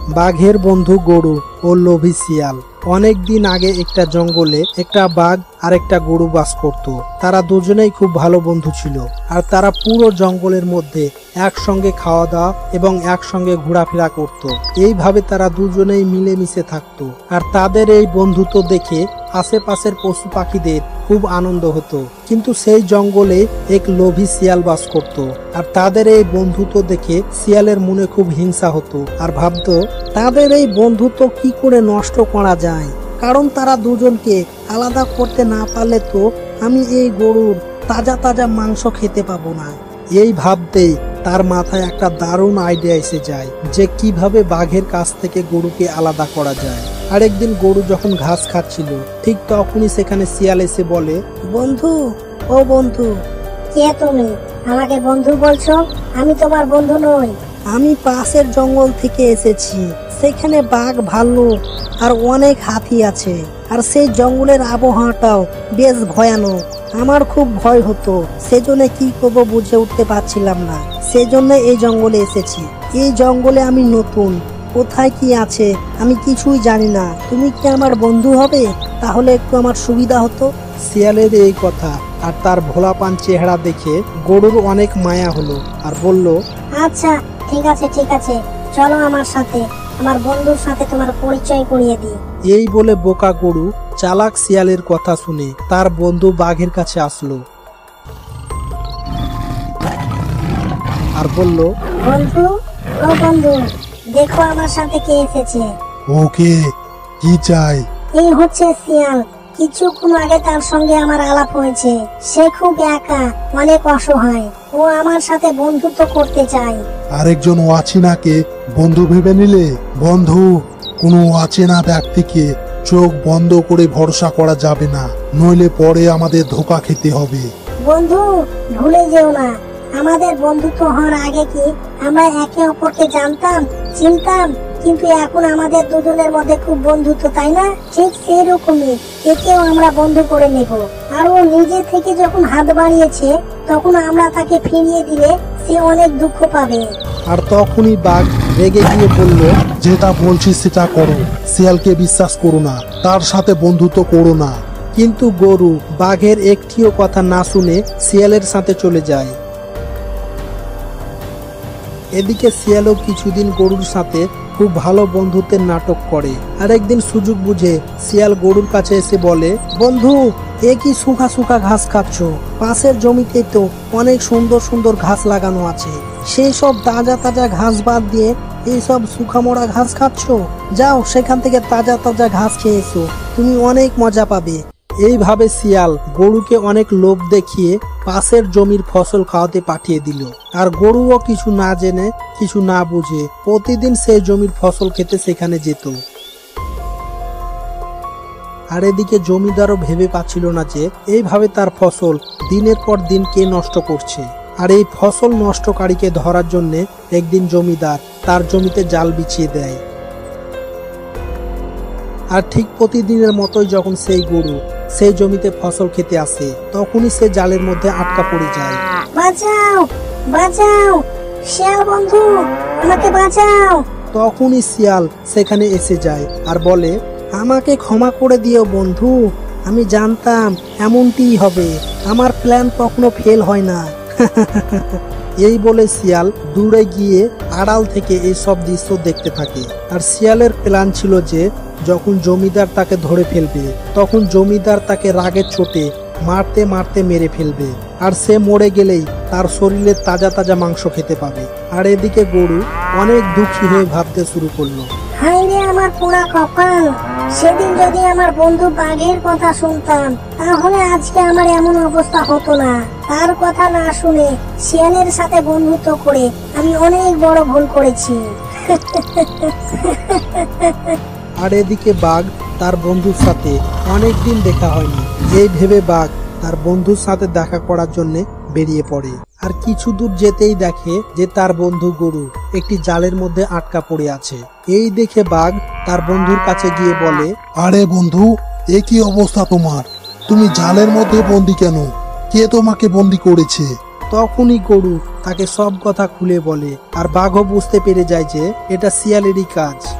বাঘের বন্ধু গরু ও লোভী শিয়াল। অনেক দিন আগে একটা জঙ্গলে একটা বাঘ আর একটা গরু বাস করত। তারা দুজনেই খুব ভালো বন্ধু ছিল, আর তারা পুরো জঙ্গলের মধ্যে একসঙ্গে খাওয়া দাওয়া এবং একসঙ্গে ঘোরাফেরা করত। এইভাবে তারা দুজনেই মিলেমিশে থাকতো। আর তাদের এই বন্ধুত্ব দেখে আশেপাশের পশু পাখিদের খুব আনন্দ হতো। কিন্তু সেই জঙ্গলে এক লোভী শিয়াল বাস করত, আর তাদের এই বন্ধুত্ব দেখে শিয়ালের মনে খুব হিংসা হতো আর ভাবতো তাদের এই বন্ধুত্ব কি করে নষ্ট করা যায়, কারণ তারা দুজনকে আলাদা করতে না পারলে তো আমি এই গরুর তাজা তাজা মাংস খেতে পাবো না। এই ভাবতেই তার মাথায় একটা দারুণ আইডিয়া এসে যায় যে কিভাবে বাঘের কাছ থেকে গরুকে আলাদা করা যায়। আরেকদিন গরু যখন ঘাস খাচ্ছিল, ঠিক তখনই সেখানে শিয়াল এসে বলে, বন্ধু, ও বন্ধু, কে তুমি? আমাকে বন্ধু বলছো? আমি তোমার বন্ধু নই। আমি পাশের জঙ্গল থেকে এসেছি। সেখানে বাঘ, ভাল্লুক আর অনেক হাতি আছে, আর সেই জঙ্গলের আবহাওয়াটাও বেশ ভয়ানক। আমার খুব ভয় হতো, সেজন্য কি করবো বুঝে উঠতে পারছিলাম না। সেজন্য এই জঙ্গলে এসেছি। এই জঙ্গলে আমি নতুন, কোথায় কি আছে আমি কিছুই জানি না। তুমি কি আমার বন্ধু হবে? তাহলে একটু আমার সুবিধা হতো। শিয়ালের এই কথা আর তার ভোলাপান চেহারা দেখে গরুর অনেক মায়া হলো আর বলল, আচ্ছা ঠিক আছে, চলো আমার সাথে, আমার বন্ধুর সাথে তোমার পরিচয় করিয়ে দিই। এই বলে বোকা গরু চালাক শিয়ালের কথা শুনে তার বন্ধু বাঘের কাছে আসলো আর বলল, বন্ধু, ও বন্ধু, দেখো আমার সাথে কে এসেছে। ওকে, কি চাই? এই হচ্ছে শিয়াল। কিছুক্ষণ আগে তার সঙ্গে আমার আলাপ হয়েছে। সে খুব একা, অনেক অসহায়। ও আমার সাথে বন্ধুত্ব করতে চায়। আরেকজন অচেনাকে বন্ধু ভেবে নিলে? বন্ধু, কোনো অচেনা ব্যক্তিকে চোখ বন্ধ করে ভরসা করা যাবে না, নইলে পরে আমাদের ধোঁকা খেতে হবে। বন্ধু, ভুলে যেও না, আমাদের বন্ধুত্ব হওয়ার আগে কি আমরা একে অপরকে জানতাম, চিনতাম, কিন্তু এখন আমাদের দুজনের মধ্যে খুব বন্ধুত্ব, তাই না? ঠিক সেরকমই একেও আমরা বন্ধু করে নেব। আর ও নিজে থেকে যখন হাত বাড়িয়েছে, তখন আমরা তাকে ফিরিয়ে দিলে সে অনেক দুঃখ পাবে। আর তখনই বাঘ রেগে গিয়ে বলল, যেটা বলছি সেটা করো, শিয়ালকে বিশ্বাস করো না, তার সাথে বন্ধুত্ব করো না। কিন্তু গরু বাঘের একটিও কথা না শুনে শিয়ালের সাথে চলে যায়। এদিকে শিয়ালও কিছুদিন গরুর সাথে খুব ভালো বন্ধুত্বের নাটক করে। আর একদিন সুযোগ বুঝে শিয়াল গরুর কাছে এসে বলে, বন্ধু, এ কি শুকা শুকা ঘাস খাচ্ছ? পাশের জমিতে তো অনেক সুন্দর সুন্দর ঘাস লাগানো আছে। সেই সব তাজা তাজা ঘাস বাদ দিয়ে এইসব শুকা মোড়া ঘাস খাচ্ছ? যাও, সেখান থেকে তাজা তাজা ঘাস খেয়ে এসো, তুমি অনেক মজা পাবে। এইভাবে শিয়াল গরুকে অনেক লোভ দেখিয়ে পাশের জমির ফসল খাওয়াতে পাঠিয়ে দিল। আর গরুও কিছু না জেনে, কিছু না বুঝে প্রতিদিন সেই জমির ফসল খেতে সেখানে যেত। আর এদিকে জমিদারও ভেবে পাচ্ছিল না যে এইভাবে তার ফসল দিনের পর দিন কে নষ্ট করছে। আর এই ফসল নষ্টকারীকে ধরার জন্য একদিন জমিদার তার জমিতে জাল বিছিয়ে দেয়। আর ঠিক প্রতিদিনের মতোই যখন সেই গরু সেই জমিতে ফসল খেতে আসে, তখনই সে জালের মধ্যে আটকা পড়ে যায়। বাঁচাও, বাঁচাও, শিয়াল বন্ধু, আমাকে বাঁচাও। তখনই শিয়াল সেখানে এসে যায় আর বলে, আমাকে ক্ষমা করে দিও বন্ধু, আমি জানতাম এমনটিই হবে, আমার প্ল্যান কখনো ফেল হয় না। এই বলে শিয়াল দূরে গিয়ে আড়াল থেকে এই সব দৃশ্য দেখতে থাকে। আর শিয়ালের প্ল্যান ছিল যে যখন জমিদার তাকে ধরে ফেলবে, তখন জমিদার তাকে রাগের চোটে মারতে মারতে মেরে ফেলবে, আর সে মরে গেলেই তার শরীরে তাজা তাজা মাংস খেতে পাবে। আর এদিকে গরু অনেক দুঃখী হয়ে ভাবতে শুরু করলো, হায় রে আমার পোড়া কপাল, সেদিন যদি আমার বন্ধু বাঘের কথা শুনতাম, তাহলে আজকে আমার এমন অবস্থা হতো না। তার কথা না শুনে শিয়ালের সাথে বন্ধুত্ব করে আমি অনেক বড় ভুল করেছি। আর এদিকে বাঘ তার বন্ধুর সাথে অনেকদিন দেখা হয়নি। এই ভেবে বাঘ তার বন্ধুর সাথে দেখা করার জন্য বেরিয়ে পড়ে। আর কিছু দূর যেতেই দেখে যে তার বন্ধু গরু একটি জালের মধ্যে আটকা পড়ে আছে। এই দেখে বাঘ তার বন্ধুর কাছে গিয়ে বলে, আরে বন্ধু, এ কি অবস্থা তোমার? তুমি জালের মধ্যে বন্দি কেন? কে তোমাকে বন্দি করেছে? তখনই গরু তাকে সব কথা খুলে বলে। আর বাঘও বুঝতে পেরে যায় যে এটা শিয়ালেরই কাজ।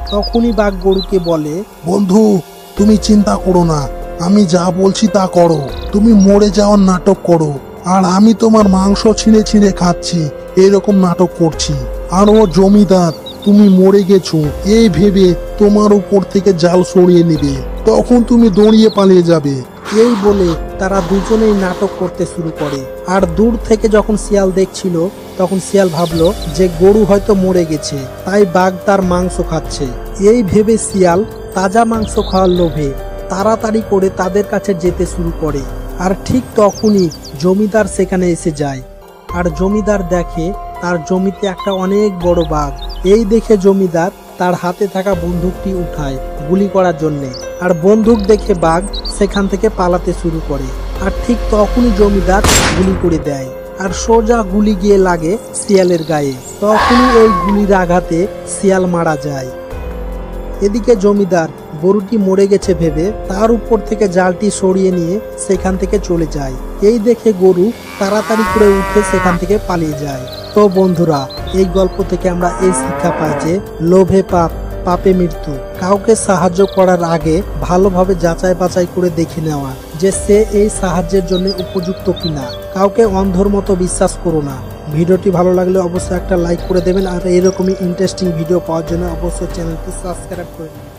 তখনই বাঘ গরুকে বলে, বন্ধু, তুমি চিন্তা করো না, আমি যা বলছি তা করো। তুমি মরে যাওয়ার নাটক করো, আর আমি তোমার মাংস ছিঁড়ে ছিঁড়ে খাচ্ছি, এরকম নাটক করছি। আর ও জমিদার তুমি মরে গেছো এই ভেবে তোমার উপর থেকে জাল সরিয়ে নেবে, তখন তুমি দৌড়িয়ে পালিয়ে যাবে। এই বলে তারা দুজনেই নাটক করতে শুরু করে। আর দূর থেকে যখন শিয়াল দেখছিল, তখন শিয়াল ভাবলো যে গরু হয়তো মরে গেছে, তাই বাঘ তার মাংস খাচ্ছে। এই ভেবে শিয়াল তাজা মাংস খাওয়ার লোভে তাড়াতাড়ি করে তাদের কাছে যেতে শুরু করে। আর ঠিক তখনই জমিদার সেখানে এসে যায়। আর জমিদার দেখে তার জমিতে একটা অনেক বড় বাঘ। এই দেখে জমিদার তার হাতে থাকা বন্দুকটি উঠায় গুলি করার জন্যে। আর বন্দুক দেখে বাঘ সেখান থেকে পালাতে শুরু করে। আর ঠিক তখনই জমিদার গুলি করে দেয়, আর সোজা গুলি গিয়ে লাগে শিয়ালের গায়ে। তখনই এই গুলির আঘাতে শিয়াল মারা যায়। এদিকে জমিদার গরুটি মরে গেছে ভেবে তার উপর থেকে জালটি সরিয়ে নিয়ে সেখান থেকে চলে যায়। এই দেখে গরু তাড়াতাড়ি করে উঠে সেখান থেকে পালিয়ে যায়। তো বন্ধুরা, এই গল্প থেকে আমরা এই শিক্ষা পাই যে লোভে পাপ, পাপে মৃত্যু। কাউকে সাহায্য করার আগে ভালোভাবে যাচাই বাছাই করে দেখে নেওয়া যে সে এই সাহায্যের জন্য উপযুক্ত কিনা। কাউকে অন্ধর মতো বিশ্বাস করো না। ভিডিওটি ভালো লাগলে অবশ্যই একটা লাইক করে দেবেন, আর এরকমই ইন্টারেস্টিং ভিডিও পাওয়ার জন্য অবশ্যই চ্যানেলটি সাবস্ক্রাইব করে